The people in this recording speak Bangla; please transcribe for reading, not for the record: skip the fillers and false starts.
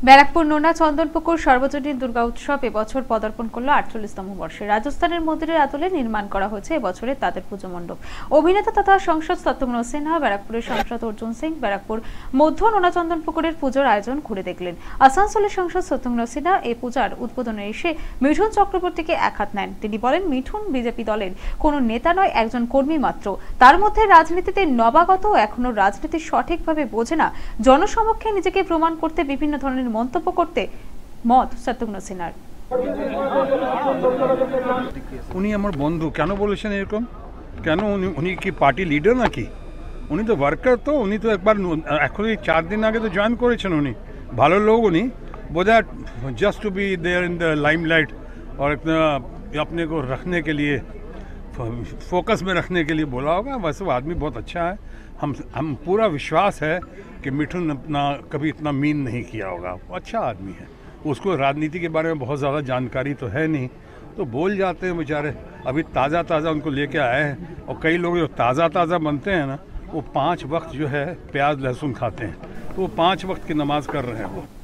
ব্যারাকপুর নোনা চন্দনপুকুর সর্বজনীন দুর্গা উৎসব এবছর পদার্পণ করল ৪৮তম বর্ষে। রাজস্থানের মন্দিরের আদলে নির্মাণ করা হয়েছে এবছরের তাদের পুজো মণ্ডপ। অভিনেতা তথা সাংসদ শত্রুঘ্ন সিনহা, ব্যারাকপুরের সাংসদ অর্জুন সিং ব্যারাকপুর মধ্য নোনা চন্দনপুকুরের পুজোর আয়োজন ঘুরে দেখলেন। আসানসোলের সাংসদ শত্রুঘ্ন সিনহা এই পূজার উদ্বোধনে এসে মিঠুন চক্রবর্তীকে এক হাত নেন। তিনি বলেন, মিঠুন বিজেপি দলের কোনো নেতা নয়, একজন কর্মী মাত্র। তার মধ্যে রাজনীতিতে নবাগত, এখনো রাজনীতি সঠিকভাবে বোঝে না, জনসমক্ষে নিজেকে প্রমাণ করতে বিভিন্ন ধরনের মন্তব্য করতে মত শত্রুঘ্ন সিনহার। উনি আমার বন্ধু, কেন বলেছেন এরকম? কেন উনি কি পার্টি লিডার নাকি? উনি তো ওয়ার্কার, তো উনি তো একবার এখন 4 দিন আগে তো জয়েন করেছেন। উনি ভালো লোক, উনি বোধহয় just to be there in the limelight और अपने को रखने के लिए, फोकस में रखने के लिए बोला होगा। वैसे वो आदमी बहुत अच्छा है। हम पूरा विश्वास है कि मिठुन अपना कभी इतना मीन नहीं किया होगा। वो अच्छा आदमी है, उसको राजनीति के बारे में बहुत ज़्यादा जानकारी तो है नहीं, तो बोल जाते हैं बेचारे। अभी ताज़ा उनको लेके आए हैं, और कई लोग जो ताज़ा बनते हैं ना, वो 5 वक्त जो है प्याज लहसुन खाते हैं, तो वो 5 वक्त की नमाज कर रहे हैं वो।